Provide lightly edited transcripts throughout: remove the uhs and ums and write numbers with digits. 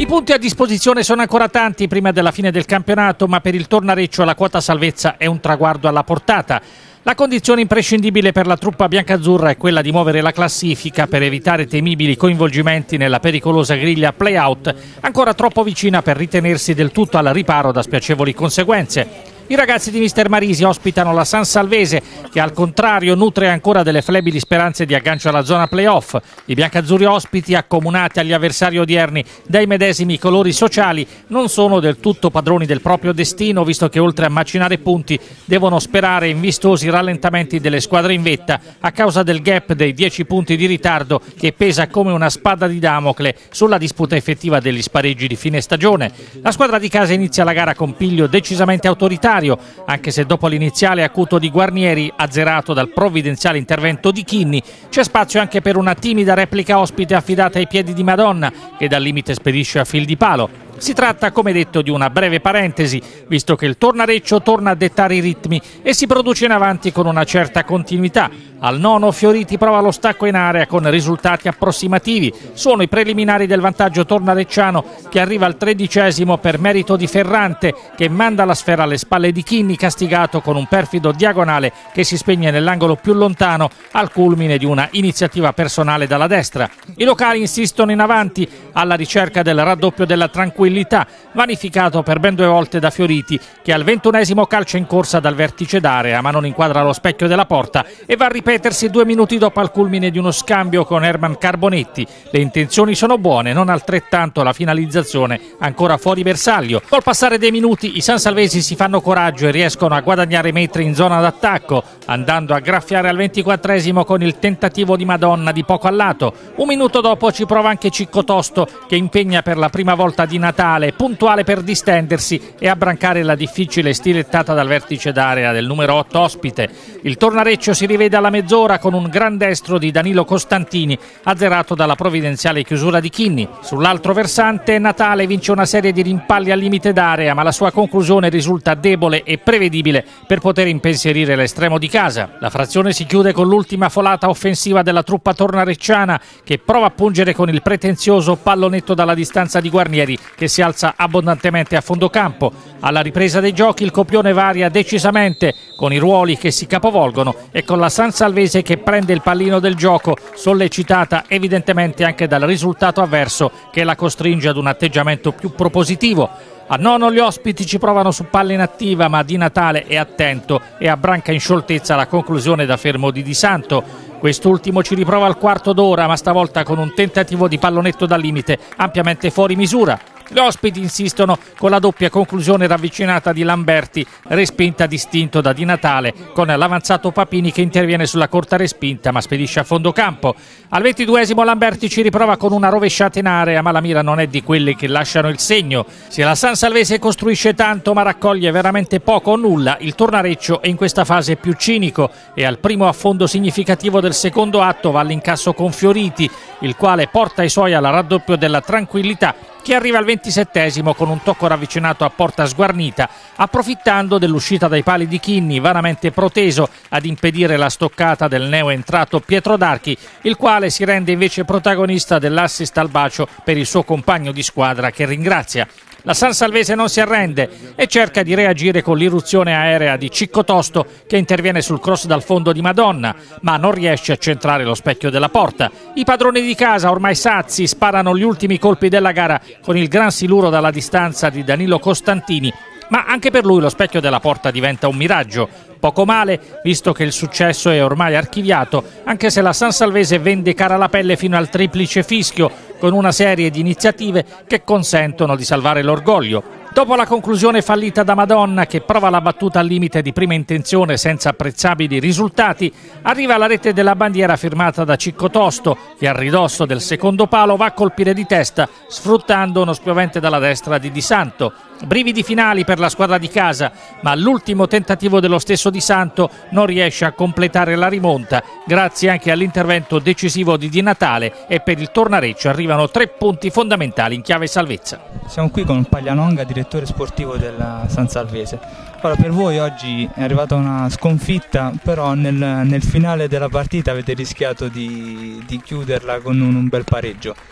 punti a disposizione sono ancora tanti prima della fine del campionato, ma per il Tornareccio la quota salvezza è un traguardo alla portata. La condizione imprescindibile per la truppa biancazzurra è quella di muovere la classifica per evitare temibili coinvolgimenti nella pericolosa griglia play-out, ancora troppo vicina per ritenersi del tutto al riparo da spiacevoli conseguenze. I ragazzi di Mister Marisi ospitano la Sansalvese, che al contrario nutre ancora delle flebili speranze di aggancio alla zona play-off. I biancazzurri ospiti, accomunati agli avversari odierni dai medesimi colori sociali, non sono del tutto padroni del proprio destino, visto che oltre a macinare punti devono sperare in vistosi rallentamenti delle squadre in vetta a causa del gap dei 10 punti di ritardo che pesa come una spada di Damocle sulla disputa effettiva degli spareggi di fine stagione. La squadra di casa inizia la gara con piglio decisamente autoritario, anche se dopo l'iniziale acuto di Guarnieri, azzerato dal provvidenziale intervento di Chinni, c'è spazio anche per una timida replica ospite affidata ai piedi di Madonna, che dal limite spedisce a fil di palo. Si tratta, come detto, di una breve parentesi, visto che il Tornareccio torna a dettare i ritmi e si produce in avanti con una certa continuità. Al nono Fioriti prova lo stacco in area con risultati approssimativi. Sono i preliminari del vantaggio tornarecciano, che arriva al 13° per merito di Ferrante, che manda la sfera alle spalle di Chinni, castigato con un perfido diagonale che si spegne nell'angolo più lontano al culmine di una iniziativa personale dalla destra. I locali insistono in avanti alla ricerca del raddoppio della tranquillità, vanificato per ben 2 volte da Fioriti, che al 21° calcia in corsa dal vertice d'area ma non inquadra lo specchio della porta e va a ripetersi 2 minuti dopo al culmine di uno scambio con Herman Carbonetti. Le intenzioni sono buone, non altrettanto la finalizzazione, ancora fuori bersaglio. Col passare dei minuti i sansalvesi si fanno coraggio e riescono a guadagnare metri in zona d'attacco, andando a graffiare al 24° con il tentativo di Madonna di poco a lato. 1 minuto dopo ci prova anche Cicco Tosto, che impegna per la prima volta di Natale, puntuale per distendersi e abbrancare la difficile stilettata dal vertice d'area del numero 8 ospite. Il Tornareccio si rivede alla mezz'ora con un gran destro di Danilo Costantini, azzerato dalla provvidenziale chiusura di Chinni. Sull'altro versante Natale vince una serie di rimpalli al limite d'area, ma la sua conclusione risulta debole e prevedibile per poter impensierire l'estremo di casa. La frazione si chiude con l'ultima folata offensiva della truppa tornarecciana, che prova a pungere con il pretenzioso pallonetto dalla distanza di Guarnieri, che si alza abbondantemente a fondo campo. Alla ripresa dei giochi il copione varia decisamente, con i ruoli che si capovolgono e con la Sansalvese che prende il pallino del gioco, sollecitata evidentemente anche dal risultato avverso che la costringe ad un atteggiamento più propositivo. A nono gli ospiti ci provano su palla inattiva, ma Di Natale è attento e abbranca in scioltezza la conclusione da fermo di Santo. Quest'ultimo ci riprova al quarto d'ora, ma stavolta con un tentativo di pallonetto dal limite ampiamente fuori misura. Gli ospiti insistono con la doppia conclusione ravvicinata di Lamberti, respinta distinto da Di Natale, con l'avanzato Papini che interviene sulla corta respinta ma spedisce a fondo campo. Al 22° Lamberti ci riprova con una rovesciata in area, ma la mira non è di quelle che lasciano il segno. Se la Sansalvese costruisce tanto ma raccoglie veramente poco o nulla, il Tornareccio è in questa fase più cinico e al primo affondo significativo del secondo atto va all'incasso con Fioriti, il quale porta i suoi al raddoppio della tranquillità, che arriva al 27° con un tocco ravvicinato a porta sguarnita, approfittando dell'uscita dai pali di Chinni, vanamente proteso ad impedire la stoccata del neoentrato Pietro D'Archi, il quale si rende invece protagonista dell'assist al bacio per il suo compagno di squadra, che ringrazia. La Sansalvese non si arrende e cerca di reagire con l'irruzione aerea di Cicco Tosto, che interviene sul cross dal fondo di Madonna, ma non riesce a centrare lo specchio della porta. I padroni di casa, ormai sazi, sparano gli ultimi colpi della gara con il gran siluro dalla distanza di Danilo Costantini, ma anche per lui lo specchio della porta diventa un miraggio. Poco male, visto che il successo è ormai archiviato, anche se la Sansalvese vende cara la pelle fino al triplice fischio, con una serie di iniziative che consentono di salvare l'orgoglio. Dopo la conclusione fallita da Madonna, che prova la battuta al limite di prima intenzione senza apprezzabili risultati, arriva la rete della bandiera firmata da Cicco Tosto, che a ridosso del secondo palo va a colpire di testa, sfruttando uno spiovente dalla destra di Di Santo. Brividi finali per la squadra di casa, ma l'ultimo tentativo dello stesso Di Santo non riesce a completare la rimonta, grazie anche all'intervento decisivo di Di Natale, e per il Tornareccio arrivano 3 punti fondamentali in chiave salvezza. Siamo qui con Paglianonga, direttore sportivo della Sansalvese. Allora, per voi oggi è arrivata una sconfitta, però nel finale della partita avete rischiato di chiuderla con un bel pareggio.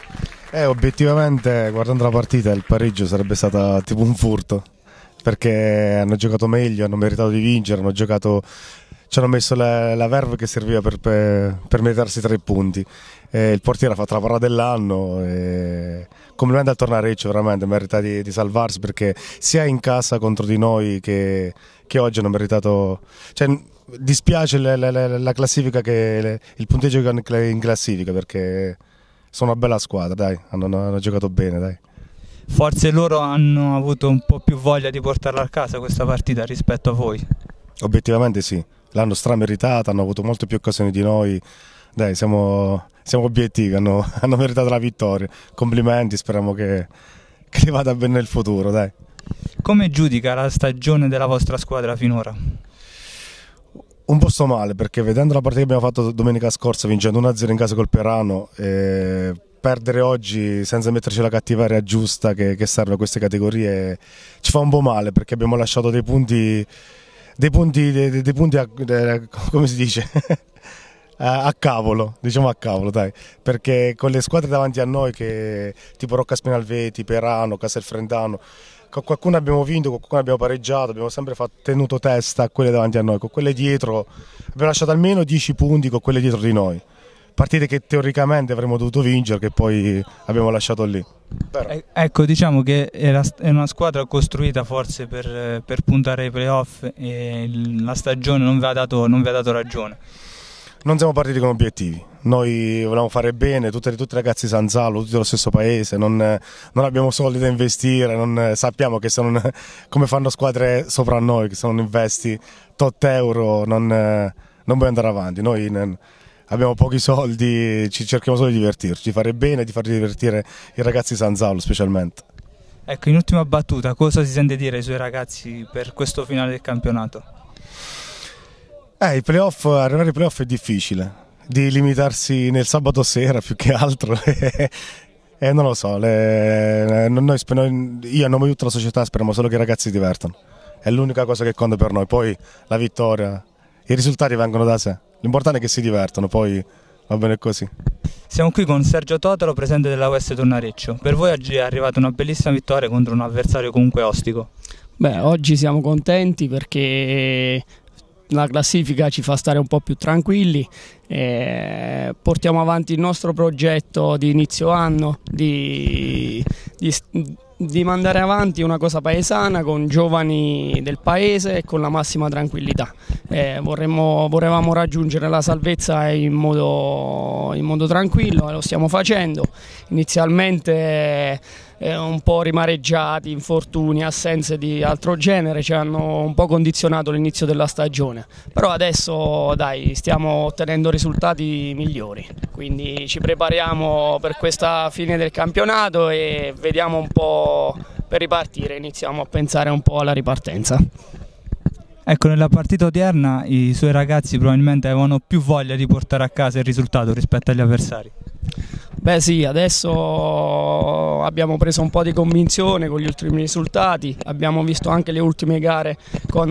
Obiettivamente, guardando la partita, il pareggio sarebbe stato tipo un furto, perché hanno giocato meglio, hanno meritato di vincere, ci hanno messo la verve che serviva per meritarsi 3 punti. Il portiere ha fatto la parata dell'anno. Complimenti al Tornareccio, veramente merita di salvarsi, perché sia in casa contro di noi che oggi hanno meritato. Cioè, dispiace la classifica, il punteggio che hanno in classifica, perché sono una bella squadra, dai, hanno giocato bene, dai. Forse loro hanno avuto un po' più voglia di portarla a casa questa partita rispetto a voi. Obiettivamente sì, l'hanno strameritata, hanno avuto molte più occasioni di noi. Dai, siamo obiettivi, hanno meritato la vittoria. Complimenti, speriamo che gli vada bene nel futuro, dai. Come giudica la stagione della vostra squadra finora? Un po' sto male, perché vedendo la partita che abbiamo fatto domenica scorsa, vincendo 1-0 in casa col Perano, perdere oggi senza metterci la cattiveria giusta che serve a queste categorie ci fa un po' male, perché abbiamo lasciato dei punti come si dice? A cavolo, diciamo a cavolo, dai, perché con le squadre davanti a noi, che tipo Rocca Spinalveti, Perano, Castelfrentano, con qualcuno abbiamo vinto, con qualcuno abbiamo pareggiato, abbiamo sempre tenuto testa a quelle davanti a noi, con quelle dietro abbiamo lasciato almeno 10 punti con quelle dietro di noi. Partite che teoricamente avremmo dovuto vincere, che poi abbiamo lasciato lì. Ecco, diciamo che è una squadra costruita forse per puntare ai playoff, e la stagione non vi ha dato ragione. Non siamo partiti con obiettivi, noi volevamo fare bene, tutti i ragazzi di San Zalo, tutti dello stesso paese, non abbiamo soldi da investire, sappiamo che come fanno squadre sopra noi, che se non investi tot euro non puoi andare avanti. Noi abbiamo pochi soldi, cerchiamo solo di divertirci, di fare bene, di far divertire i ragazzi di San Zalo specialmente. Ecco, in ultima battuta, cosa si sente dire ai suoi ragazzi per questo finale del campionato? Arrivare ai playoff è difficile, di limitarsi nel sabato sera più che altro. Non lo so, io a nome di tutta la società speriamo solo che i ragazzi si divertano, è l'unica cosa che conta per noi, poi la vittoria, i risultati vengono da sé, l'importante è che si divertano, poi va bene così. Siamo qui con Sergio Totaro, presidente della US Tornareccio. Per voi oggi è arrivata una bellissima vittoria contro un avversario comunque ostico. Beh, oggi siamo contenti perché la classifica ci fa stare un po' più tranquilli, portiamo avanti il nostro progetto di inizio anno di mandare avanti una cosa paesana con giovani del paese e con la massima tranquillità. Volevamo raggiungere la salvezza in modo tranquillo, e lo stiamo facendo. Inizialmente un po' rimareggiati, infortuni, assenze di altro genere ci hanno un po' condizionato l'inizio della stagione, però adesso dai, stiamo ottenendo risultati migliori, quindi ci prepariamo per questa fine del campionato e vediamo un po' per ripartire, iniziamo a pensare un po' alla ripartenza. Ecco, nella partita odierna i suoi ragazzi probabilmente avevano più voglia di portare a casa il risultato rispetto agli avversari. Beh sì, adesso abbiamo preso un po' di convinzione con gli ultimi risultati, abbiamo visto anche le ultime gare con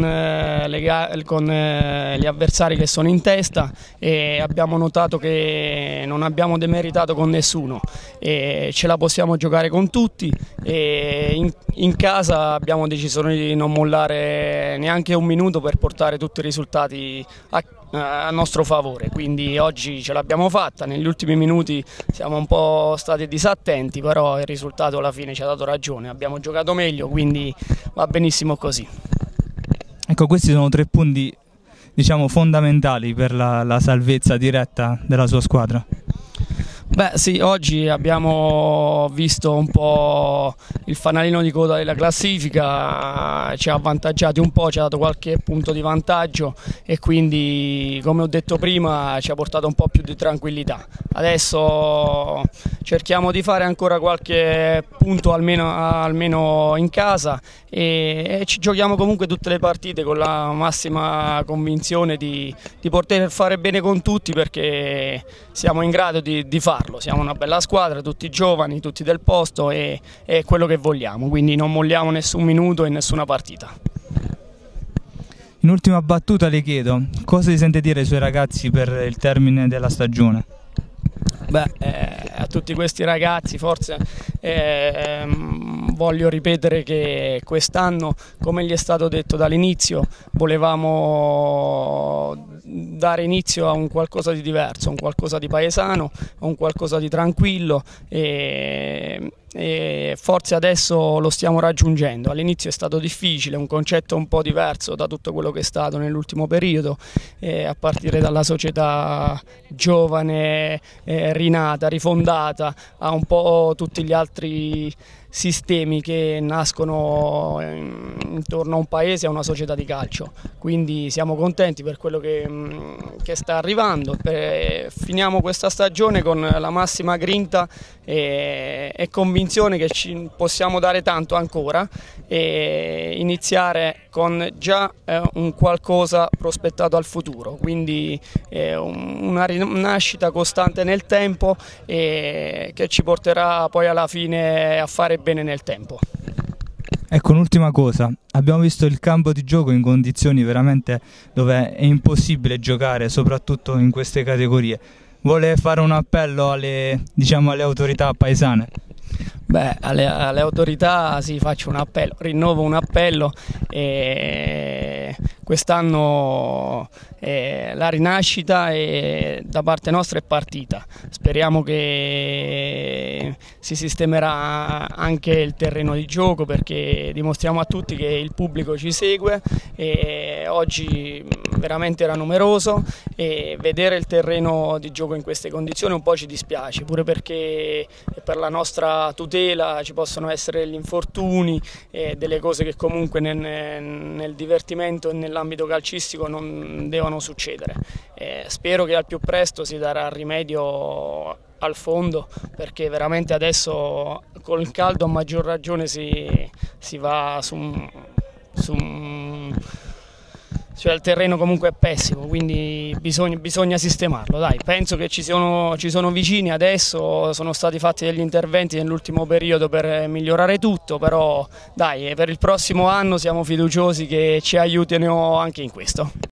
gli avversari che sono in testa e abbiamo notato che non abbiamo demeritato con nessuno e ce la possiamo giocare con tutti e in casa abbiamo deciso di non mollare neanche un minuto per portare tutti i risultati a nostro favore, quindi oggi ce l'abbiamo fatta, negli ultimi minuti siamo un po' stati disattenti, però il risultato alla fine ci ha dato ragione, abbiamo giocato meglio, quindi va benissimo così. Ecco, questi sono 3 punti, diciamo, fondamentali per la salvezza diretta della sua squadra. Beh sì, oggi abbiamo visto un po' il fanalino di coda della classifica, ci ha avvantaggiati un po', ci ha dato qualche punto di vantaggio e quindi, come ho detto prima, ci ha portato un po' più di tranquillità. Adesso cerchiamo di fare ancora qualche punto almeno in casa e ci giochiamo comunque tutte le partite con la massima convinzione di poter fare bene con tutti, perché siamo in grado di farlo, siamo una bella squadra, tutti giovani, tutti del posto e è quello che vogliamo, quindi non molliamo nessun minuto in nessuna partita. In ultima battuta le chiedo, cosa si sente dire ai suoi ragazzi per il termine della stagione? Beh, a tutti questi ragazzi, forse voglio ripetere che quest'anno, come gli è stato detto dall'inizio, volevamo dare inizio a un qualcosa di diverso, un qualcosa di paesano, un qualcosa di tranquillo e forse adesso lo stiamo raggiungendo. All'inizio è stato difficile, un concetto un po' diverso da tutto quello che è stato nell'ultimo periodo, a partire dalla società giovane, rinata, rifondata, a un po' tutti gli altri sistemi che nascono intorno a un paese, a una società di calcio. Quindi siamo contenti per quello che sta arrivando. Finiamo questa stagione con la massima grinta e convinzione che ci possiamo dare tanto ancora e iniziare con già un qualcosa prospettato al futuro, quindi una rinascita costante nel tempo che ci porterà poi alla fine a fare bene nel tempo. Ecco, un'ultima cosa, abbiamo visto il campo di gioco in condizioni veramente dove è impossibile giocare, soprattutto in queste categorie. Vuole fare un appello alle autorità paesane? Beh, alle autorità sì, faccio un appello, rinnovo un appello e quest'anno la rinascita da parte nostra è partita. Speriamo che si sistemerà anche il terreno di gioco, perché dimostriamo a tutti che il pubblico ci segue e oggi veramente era numeroso, e vedere il terreno di gioco in queste condizioni un po' ci dispiace, pure perché per la nostra tutela ci possono essere degli infortuni e delle cose che comunque nel divertimento e nell'ambito calcistico non devono succedere. Spero che al più presto si darà rimedio al fondo, perché veramente adesso con il caldo a maggior ragione si va cioè il terreno comunque è pessimo, quindi bisogna sistemarlo. Dai, penso che ci sono vicini adesso, sono stati fatti degli interventi nell'ultimo periodo per migliorare tutto, però dai, per il prossimo anno siamo fiduciosi che ci aiutino anche in questo.